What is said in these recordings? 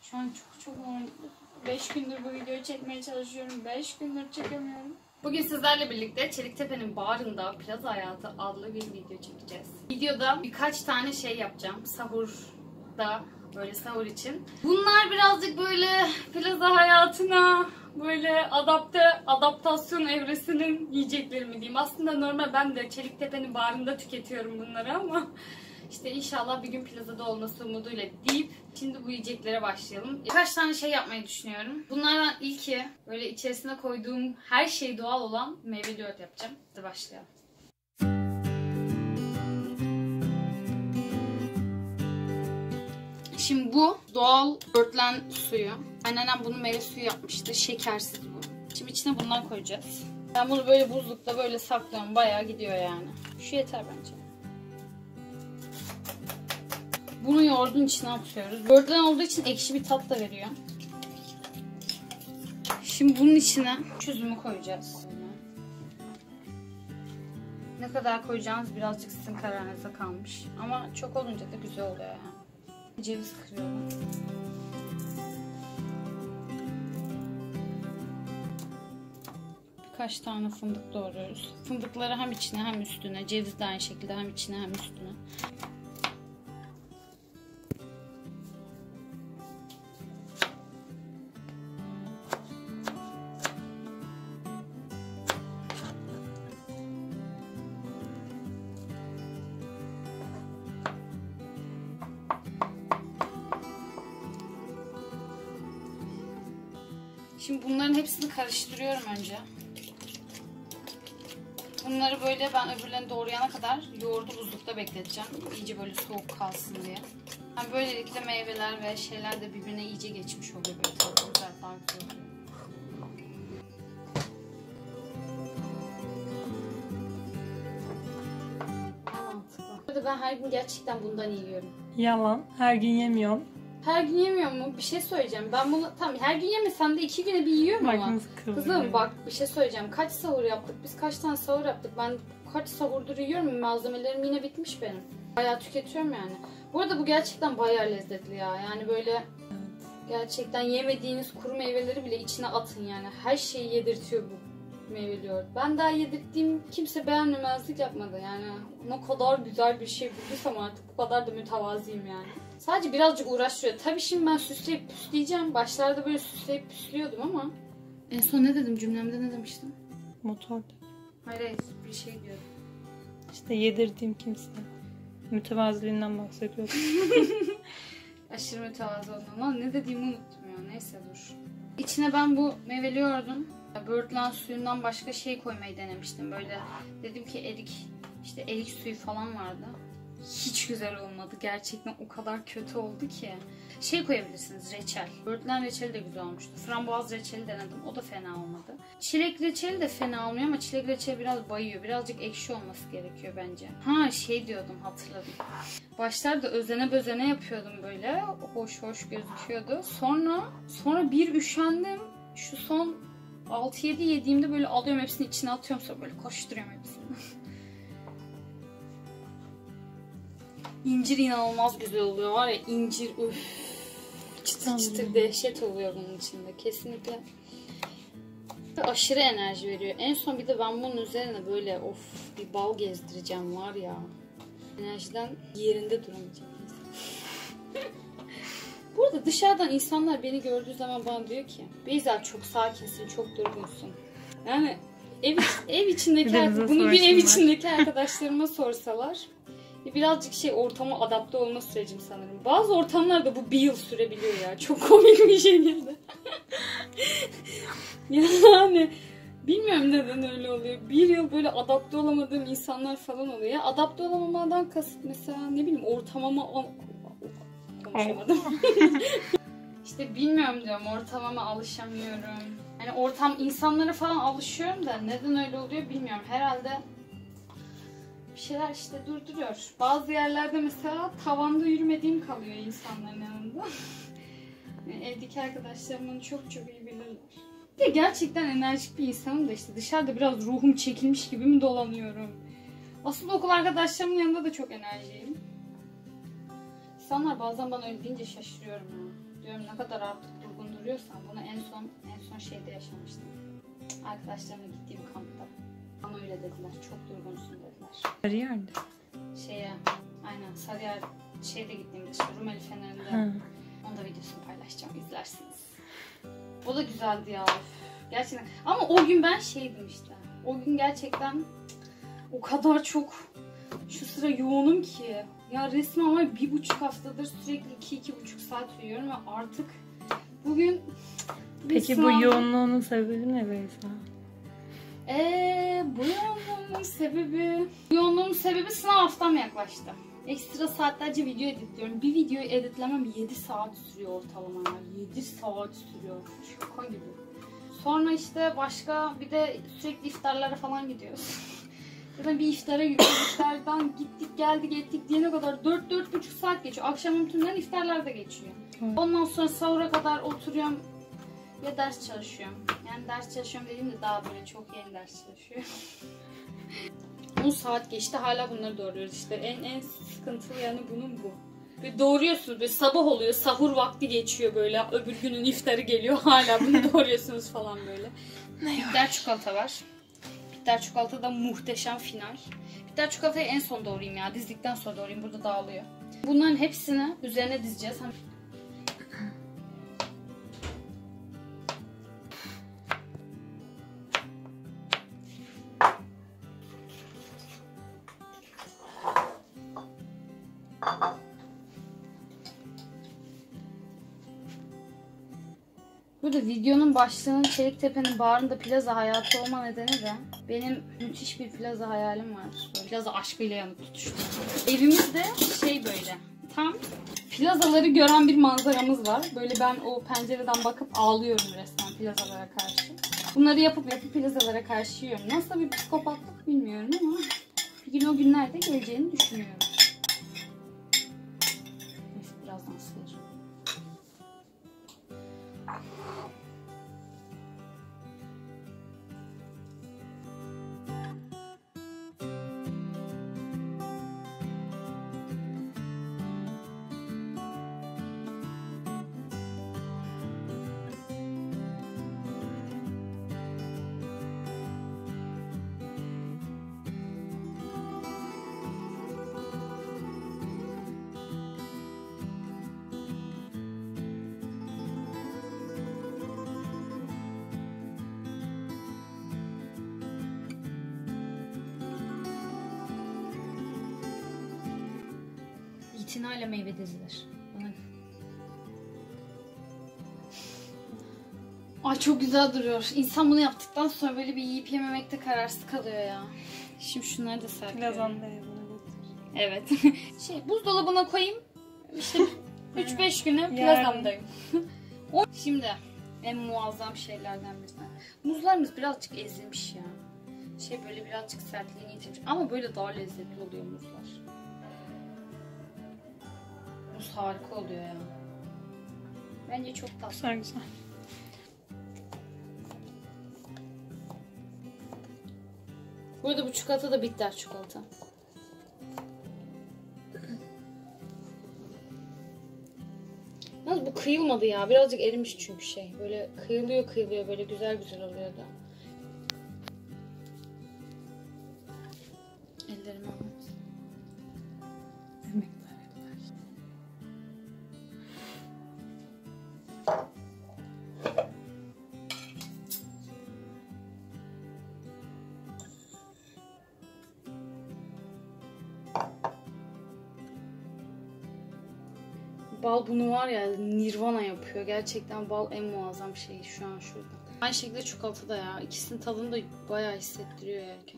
Şu an çok 5 gündür bu videoyu çekmeye çalışıyorum. 5 gündür çekemiyorum. Bugün sizlerle birlikte Çeliktepe'nin barında Plaza Hayatı adlı bir video çekeceğiz. Videoda birkaç tane şey yapacağım. Sahurda, böyle sahur için. Bunlar birazcık böyle Plaza Hayatına böyle adaptasyon evresinin yiyecekleri mi diyeyim. Aslında normal ben de Çeliktepe'nin barında tüketiyorum bunları ama İşte inşallah bir gün plazada olması umuduyla deyip şimdi bu yiyeceklere başlayalım. Birkaç tane şey yapmayı düşünüyorum. Bunlardan ilki böyle içerisine koyduğum her şey doğal olan meyveli yoğurt yapacağım. Hadi başlayalım. Şimdi bu doğal börtlen suyu. Anneannem bunu meyve suyu yapmıştı. Şekersiz bu. Şimdi içine bundan koyacağız. Ben bunu böyle buzlukta böyle saklıyorum. Bayağı gidiyor yani. Şu yeter bence. Bunu yoğurdun içine atıyoruz. Börtlen olduğu için ekşi bir tat da veriyor. Şimdi bunun içine üzümü koyacağız. Ne kadar koyacağınız birazcık sizin kararınıza kalmış. Ama çok olunca da güzel oluyor yani. Ceviz kırıyorum. Birkaç tane fındık doğruyoruz. Fındıkları hem içine hem üstüne. Ceviz de aynı şekilde hem içine hem üstüne. Şimdi bunların hepsini karıştırıyorum önce. Bunları böyle ben öbürlerini doğrayana kadar yoğurdu buzlukta bekleteceğim. İyice böyle soğuk kalsın diye. Yani böylelikle meyveler ve şeyler de birbirine iyice geçmiş oluyor. Böyle tadı güzel, daha güzel oluyor. Burada ben her gün gerçekten bundan yiyorum. Yalan. Her gün yemiyorum. Her gün yemiyor mu? Bir şey söyleyeceğim. Ben bunu tam her gün yemesem de 2 güne bir yiyorum ama. Kızım bak bir şey söyleyeceğim. Kaç sahur yaptık? Biz kaç tane sahur yaptık? Ben kaç sahurdur yiyorum. Malzemelerim yine bitmiş benim. Bayağı tüketiyorum yani. Bu arada bu gerçekten bayağı lezzetli ya. Yani böyle gerçekten yemediğiniz kuru meyveleri bile içine atın yani. Her şeyi yedirtiyor bu meyveli yoğurt. Ben daha yedirttiğim kimse beğenmemezlik yapmadı yani. Ne kadar güzel bir şey bulduysam artık bu kadar da mütevazıyım yani. Sadece birazcık uğraştırıyor. Tabii şimdi ben süsleyip püsleyeceğim. Başlarda böyle süsleyip püslüyordum ama. En son ne dedim? Cümlemde ne demiştim? Motor. Hayır bir şey diyordum. İşte yedirdiğim kimse. Mütevaziliğinden bahsediyordum. Aşırı mütevazı oldum ama ne dediğimi unuttum ya. Neyse dur. İçine ben bu meyveli yoğurdun börtlen suyundan başka şey koymayı denemiştim. Böyle dedim ki erik suyu falan vardı. Hiç güzel olmadı. Gerçekten o kadar kötü oldu ki. Şey koyabilirsiniz, reçel. Börtlen reçeli de güzel olmuştu. Frambuaz reçeli denedim. O da fena olmadı. Çilek reçeli de fena olmuyor ama çilek reçeli biraz bayıyor. Birazcık ekşi olması gerekiyor bence. Ha şey diyordum, hatırladım. Başlarda özene bözene yapıyordum böyle. Hoş gözüküyordu. Sonra bir üşendim. Şu son 6-7 yediğimde böyle alıyorum hepsini içine atıyorum, sonra böyle koşturuyorum hepsini. İncir inanılmaz güzel oluyor var ya, incir üf. Çıtır çıtır dehşet oluyor bunun içinde kesinlikle. Aşırı enerji veriyor. En son bir de ben bunun üzerine böyle bir bal gezdireceğim var ya. Enerjiden yerinde duramayacağım. Bu arada dışarıdan insanlar beni gördüğü zaman bana diyor ki Beyza çok sakinsin, çok durgunsun. Yani ev içindeki bunu bir ev içindeki arkadaşlarıma sorsalar birazcık ortama adapte olma sürecim sanırım. Bazı ortamlarda bu bir yıl sürebiliyor ya. Çok komik bir şekilde. Yani bilmiyorum neden öyle oluyor. Bir yıl böyle adapte olamadığım insanlar falan oluyor. Ya adapte olamamadan kasıt mesela ne bileyim ortamama konuşamadım. İşte bilmiyorum diyorum, ortamama alışamıyorum. Yani insanlara falan alışıyorum da neden öyle oluyor bilmiyorum. Herhalde bir şeyler işte durduruyor. Bazı yerlerde mesela tavanda yürümediğim kalıyor insanların yanında. Yani evdeki arkadaşlarım onu çok iyi bilirler. Bir de gerçekten enerjik bir insanım da işte dışarıda biraz ruhum çekilmiş gibi mi dolanıyorum? Aslında okul arkadaşlarımın yanında da çok enerjiyim. İnsanlar bazen bana öyle deyince şaşırıyorum ya. Diyorum ne kadar artık durgun duruyorsan bunu en son şeyde yaşamıştım. Arkadaşlarımla gittiğim kampta. Bana öyle dediler. Çok durgunsun dediler. Sarıyer'de. Aynen Sarıyer şeyde gittiğimde işte Rumeli Feneri'nde. Ha. Onu da videosunu paylaşacağım. İzlersiniz. O da güzeldi ya. Gerçekten. Ama o gün ben şeydim işte. O gün gerçekten o kadar çok şu sıra yoğunum ki. Ya resmen ama 1,5 haftadır sürekli 2-2,5 saat uyuyorum ve artık bugün Peki bu yoğunluğunun sebebi ne Beyza? Bu yoğunluğun sebebi sınav haftam yaklaştı. Ekstra saatlerce video editliyorum. Bir videoyu editlemem 7 saat sürüyor ortalama ya. 7 saat sürüyor. Şaka gibi. Sonra işte başka bir de sürekli iftarlara falan gidiyoruz. Zaten bir iftara gidiyoruz. İftardan gittik geldik ettik diyene kadar 4-4,5 saat geçiyor. Akşamın tümden iftarlar da geçiyor. Ondan sonra sahura kadar oturuyorum ve ders çalışıyorum. Yani ders çalışıyorum dediğimde daha böyle çok yeni ders çalışıyorum. 10 saat geçti hala bunları doğruyoruz işte. En sıkıntılı yanı bunun bu. Böyle doğruyorsunuz böyle sabah oluyor sahur vakti geçiyor böyle öbür günün iftarı geliyor hala bunu doğruyorsunuz falan böyle. Bitter çikolata var. Bitter çikolata da muhteşem final. Bitter çikolatayı en son doğrayayım ya dizdikten sonra doğrayayım burada dağılıyor. Bunların hepsini üzerine dizeceğiz. Burada videonun başlığının Çeliktepe'nin bağrında plaza hayatı olma nedeni de benim müthiş bir plaza hayalim var. Plaza aşkıyla yanıp tutuştu. Evimizde böyle tam plazaları gören bir manzaramız var. Böyle ben o pencereden bakıp ağlıyorum resmen plazalara karşı. Bunları yapıp plazalara karşı yiyorum. Nasıl bir psikopatlık bilmiyorum ama bir gün o günlerde geleceğini düşünüyorum. Neyse birazdan sıkılacağım. İtinayla meyve dizilir. Ay çok güzel duruyor. İnsan bunu yaptıktan sonra böyle bir yiyip yememekte kararsız kalıyor ya. Şimdi şunları da sarkıyorum. Plazanda evine götür. Evet. Buzdolabına koyayım. İşte 3-5 güne plazamdayım. Şimdi en muazzam şeylerden biri. Muzlarımız birazcık ezilmiş ya. Böyle birazcık sertliğini yitirmiş. Ama böyle daha lezzetli oluyor muzlar. Muz harika oluyor ya. Bence çok tatlı. Güzel güzel. Burada bu çikolata da bitter çikolata. Yalnız bu kıyılmadı ya. Birazcık erimiş çünkü böyle kıyılıyor böyle güzel oluyordu. Ellerimi almaz. Bal bunu var ya nirvana yapıyor. Gerçekten bal en muazzam şey şu an şurada. Aynı şekilde çikolata da ya. İkisinin tadını da bayağı hissettiriyor yerken.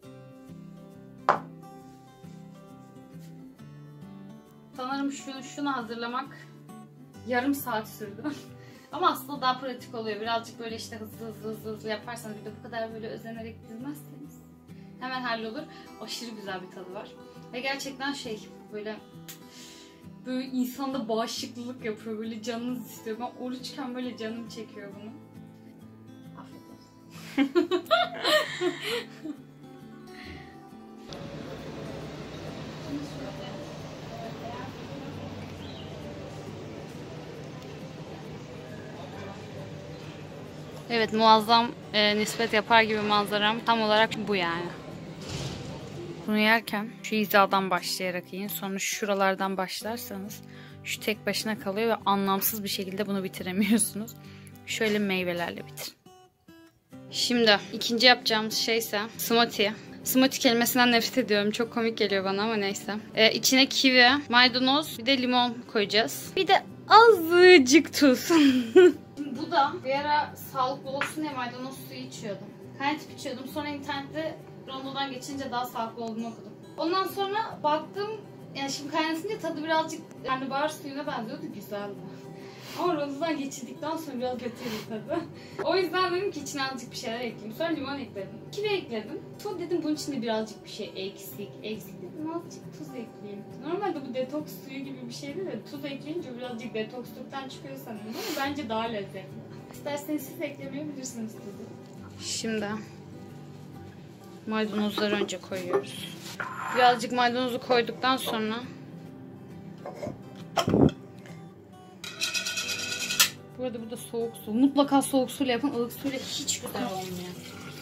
Sanırım şunu hazırlamak yarım saat sürdü. Ama aslında daha pratik oluyor. Birazcık böyle işte hızlı yaparsanız bir de bu kadar böyle özenerek dizmezseniz hemen hallolur. Aşırı güzel bir tadı var. Ve gerçekten böyle insanda bağışıklılık yapıyor. Böyle canınız istiyor. Ben oruçken böyle canım çekiyor bunu. Afiyet olsun. Evet, muazzam nispet yapar gibi manzaram tam olarak bu yani. Bunu yerken şu hizadan başlayarak yiyin. Sonra şuralardan başlarsanız şu tek başına kalıyor ve anlamsız bir şekilde bunu bitiremiyorsunuz. Şöyle meyvelerle bitirin. Şimdi ikinci yapacağımız şey ise smoothie. Smoothie kelimesinden nefret ediyorum. Çok komik geliyor bana ama neyse. İçine kivi, maydanoz, bir de limon koyacağız. Bir de azıcık tuz. Bu da bir ara sağlıklı olsun diye maydanoz suyu içiyordum. Kaynatıp içiyordum. Sonra internette rondodan geçince daha sağlıklı olduğunu okudum. Ondan sonra baktım, yani şimdi kaynatınca tadı birazcık karnabahar suyuna benziyordu, güzeldi. Ama rondodan geçirdikten sonra biraz kötüydü tadı. O yüzden dedim ki içine azıcık bir şeyler ekleyeyim. Sonra limon ekledim. Kivi ekledim. Sonra dedim bunun içinde birazcık bir şey eksik dedim. Azıcık tuz ekleyeyim. Normalde bu detoks suyu gibi bir şeydi de tuz ekleyince birazcık detoksluktan çıkıyor sanırım ama bence daha lezzetli. İsterseniz siz eklemeyebilirsiniz tuzu. Şimdi maydanozları önce koyuyoruz. Birazcık maydanozu koyduktan sonra bu arada burada soğuk su. Mutlaka soğuk suyla yapın. Ilık suyla hiç güzel olmuyor.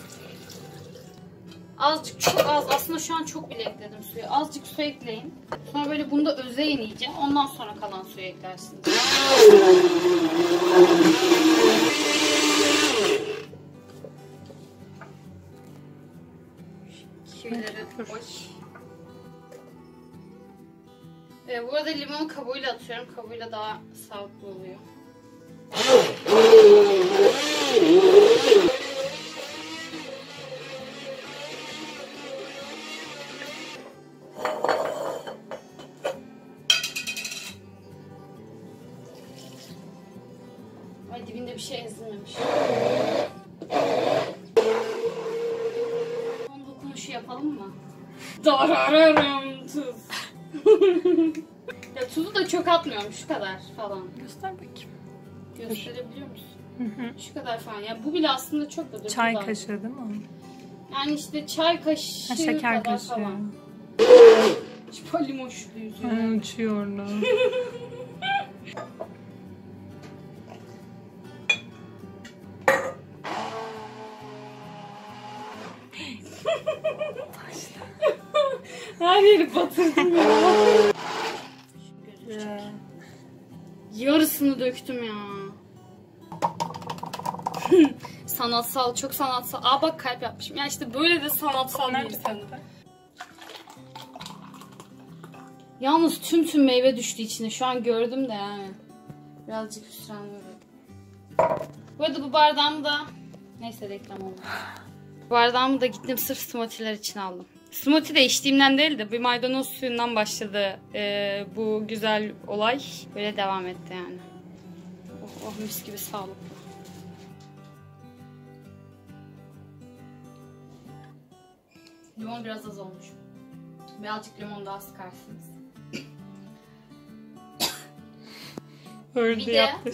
Azıcık, çok az. Aslında şu an çok bile ekledim suyu. Azıcık su ekleyin. Sonra böyle bunu da özeyin iyice. Ondan sonra kalan suyu eklersiniz. Kivileri koy. Bu arada limonu kabuğuyla atıyorum. Kabuğuyla daha sağlıklı oluyor. Ay, dibinde bir şey ezilmemiş. Son dokunuşu yapalım mı? Darararım tuz. Ya tuzu da çok atmıyorum, şu kadar falan. Göster bakayım. Gösterebiliyor musun? Şu kadar falan. Ya bu bile aslında çok da. Çay kaşığı değil mi? Yani işte çay kaşığı şeker kadar kaşığı. falan. Şu limon şurada yüzüyor. Uçuyor orada. Her yeri batırdım ya. Yarısını döktüm ya. Sanatsal, çok sanatsal. Aa bak, kalp yapmışım. Ya işte böyle de sanatsal bir insanım. Yalnız tüm meyve düştü içine. Şu an gördüm de yani. Birazcık hüsranlıyorum. Bu arada bu bardağımı da... Neyse, reklam oldu. Bu bardağımı da gittim sırf smoothie'ler için aldım. Smoothie de içtiğimden değil de bir maydanoz suyundan başladı bu güzel olay. Böyle devam etti yani. Oh mis gibi sağlıklı. Limon biraz az olmuş. Birazcık limon daha sıkarsınız. Öyle yaptı.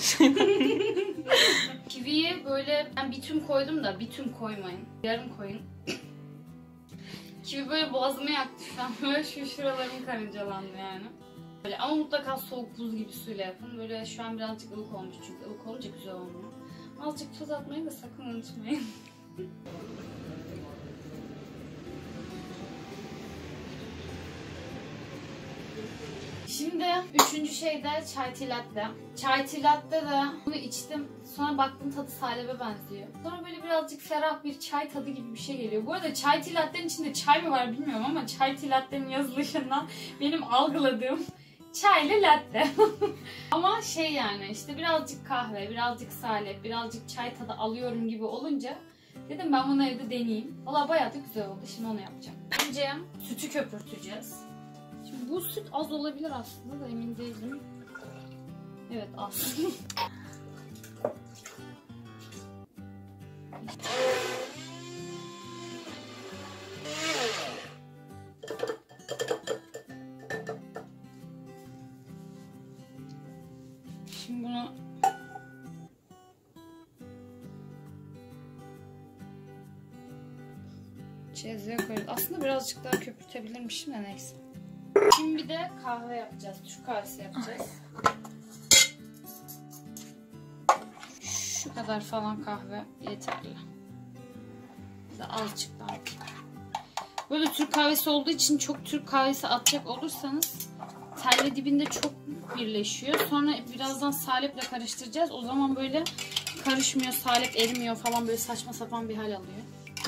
Kiviyi böyle ben bir tüm koydum da bir tüm koymayın. Yarım koyun. Kivi böyle boğazıma yaktı şu an. Böyle şuralarım karıncalandı yani. Böyle ama mutlaka soğuk buz gibi suyla yapın. Böyle şu an birazcık ılık olmuş çünkü ılık olunca güzel olmuyor. Azıcık tuz atmayı da sakın unutmayın. Şimdi üçüncü şey de chai tea latte. Chai tea latte de bunu içtim. Sonra baktım tadı salebe benziyor. Sonra böyle birazcık ferah bir çay tadı gibi bir şey geliyor. Bu arada chai tea latte'nin içinde çay mı var bilmiyorum ama chai tea latte'nin yazılışından benim algıladığım çaylı latte. Ama şey yani işte birazcık kahve, birazcık salep, birazcık çay tadı alıyorum gibi olunca dedim ben bunu evde deneyeyim. Valla bayağı da güzel oldu. Şimdi onu yapacağım. Önce sütü köpürteceğiz. Şimdi bu süt az olabilir aslında da emin değilim. Evet, az. Şimdi bunu çeyizliğe koyuyoruz. Aslında birazcık daha köpürtebilirmişim de neyse. Şimdi bir de kahve yapacağız. Türk kahvesi yapacağız. Şu kadar falan kahve yeterli. Azıcık daha. Böyle Türk kahvesi olduğu için çok Türk kahvesi atacak olursanız telle dibinde çok birleşiyor. Sonra birazdan saleple karıştıracağız. O zaman böyle karışmıyor, salep erimiyor falan, böyle saçma sapan bir hal alıyor.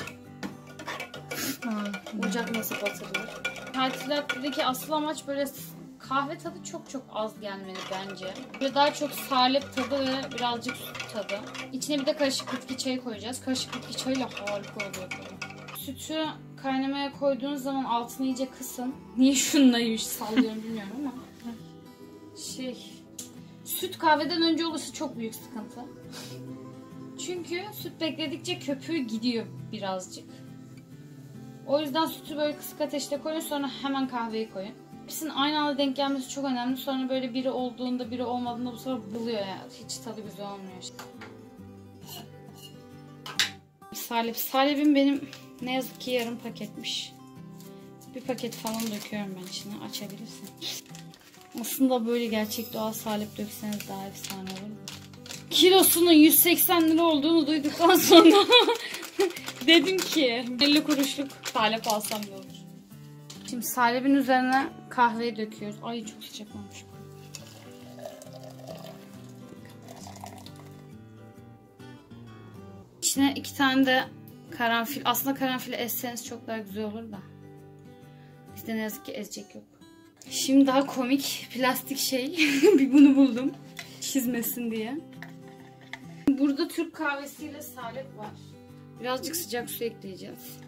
Ocak nasıl batırılır? Tartiflerdeki asıl amaç böyle kahve tadı çok az gelmeli bence. Böyle daha çok salep tadı ve birazcık süt tadı. İçine bir de karışık bitki çayı koyacağız. Karışık bitki çayıyla harika oluyor böyle. Sütü kaynamaya koyduğunuz zaman altını iyice kısın. Niye şununla sallıyorum bilmiyorum ama. Süt kahveden önce olursa çok büyük sıkıntı. Çünkü süt bekledikçe köpüğü gidiyor birazcık. O yüzden sütü böyle kısık ateşte koyun, sonra hemen kahveyi koyun. Hepsinin aynı anda denk gelmesi çok önemli. Sonra böyle biri olduğunda biri olmadığında bu sefer buluyor ya. Hiç tadı güzel olmuyor işte. Salepim benim ne yazık ki yarım paketmiş. Bir paket falan döküyorum ben içine. Açabilirsin. Aslında böyle gerçek doğal salep dökseniz daha efsane olur. Kilosunun 180 lira olduğunu duyduktan sonra dedim ki 50 kuruşluk salep alsam ne olur. Şimdi salepin üzerine kahveyi döküyoruz. Ay çok sıcak olmuş. İçine 2 tane de karanfil. Aslında karanfili ezseniz çok daha güzel olur da. Bizde ne yazık ki ezecek yok. Şimdi daha komik plastik şey. Bir bunu buldum. Çizmesin diye. Burada Türk kahvesiyle salep var. Birazcık sıcak su ekleyeceğiz.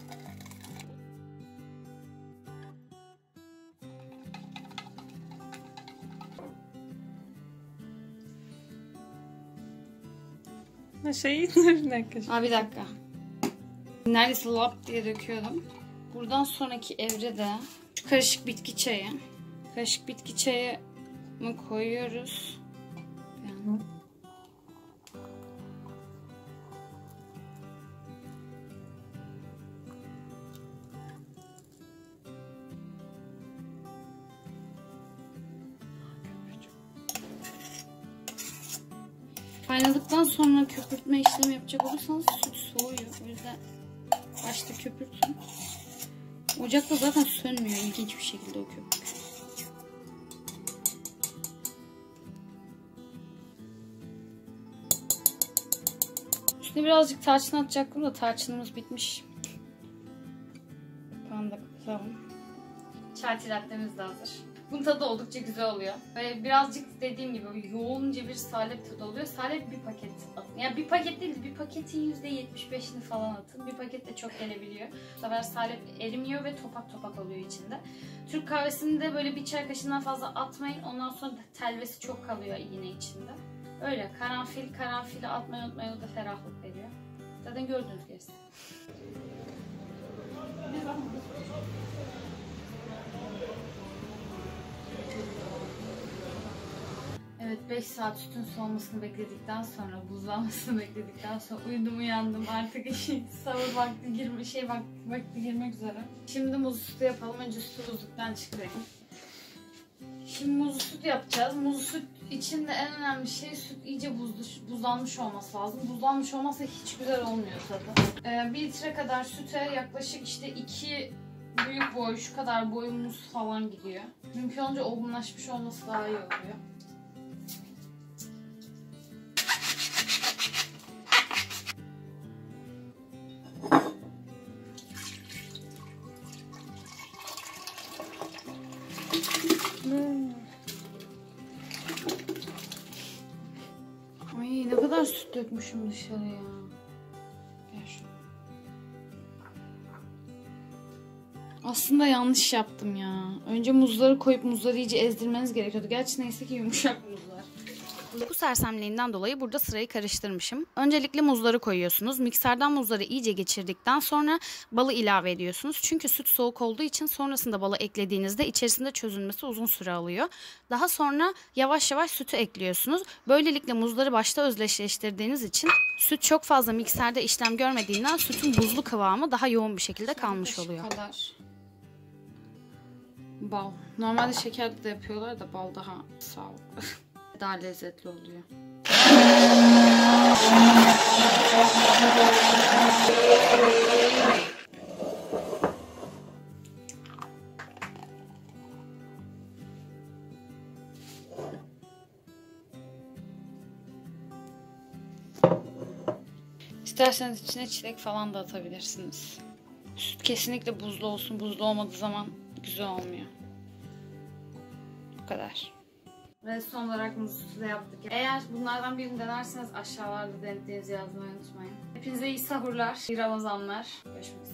Bir dakika. Neredeyse lap diye döküyordum. Buradan sonraki evrede şu karışık bitki çayı. Karışık bitki çayını koyuyoruz. Yani. Kaynadıktan sonra köpürtme işlemi yapacak olursanız süt soğuyor. O yüzden başta köpürtün. Ocakta zaten sönmüyor ilginç bir şekilde o köpük. Üstüne birazcık tarçın atacaktım da tarçınımız bitmiş. Kapağını da kapatalım. Çay lattemiz de hazır. Bunun tadı oldukça güzel oluyor. Ve birazcık dediğim gibi yoğunca bir salep tadı oluyor. Salep bir paket atın. Yani bir paket değil, bir paketin %75'ini falan atın. Bir paket de çok gelebiliyor. Bu sefer salep erimiyor ve topak topak oluyor içinde. Türk kahvesini de böyle bir çay kaşığından fazla atmayın. Ondan sonra telvesi çok kalıyor yine içinde. Öyle karanfili atmayı unutmayın, o da ferahlık veriyor. Zaten gördüğünüz gibi. Evet, 5 saat sütün soğumasını bekledikten sonra, buzlanmasını bekledikten sonra uyudum uyandım, artık sahur vakti girmek üzere. Şimdi muzlu sütü yapalım. Önce sütü buzluktan çıkarayım. Şimdi muzlu süt yapacağız. Muzlu süt için de en önemli şey süt iyice buzlanmış olması lazım. Buzlanmış olmazsa hiç güzel olmuyor tadı. 1 litre kadar süte yaklaşık işte 2 büyük boy, şu kadar boy muz falan gidiyor. Mümkün olunca olgunlaşmış olması daha iyi oluyor. Ay ne kadar süt dökmüşüm dışarıya. Gel şunu. Aslında yanlış yaptım ya. Önce muzları koyup muzları iyice ezdirmeniz gerekiyordu. Gerçi neyse ki yumuşak muzlar. Bu sersemliğinden dolayı burada sırayı karıştırmışım. Öncelikle muzları koyuyorsunuz. Mikserden muzları iyice geçirdikten sonra balı ilave ediyorsunuz. Çünkü süt soğuk olduğu için sonrasında balı eklediğinizde içerisinde çözülmesi uzun süre alıyor. Daha sonra yavaş yavaş sütü ekliyorsunuz. Böylelikle muzları başta özdeşleştirdiğiniz için süt çok fazla mikserde işlem görmediğinden sütün buzlu kıvamı daha yoğun bir şekilde kalmış oluyor. Kadar. Bal. Normalde şekerli de yapıyorlar da bal daha sağlıklı. Daha lezzetli oluyor. İsterseniz içine çilek falan da atabilirsiniz. Süt kesinlikle buzlu olsun. Buzlu olmadığı zaman güzel olmuyor. Bu kadar. Ve son olarak muzlu sütü de yaptık. Eğer bunlardan birini denerseniz aşağılarda denediğinizi yazmayı unutmayın. Hepinize iyi sahurlar, iyi Ramazanlar. Görüşmek üzere.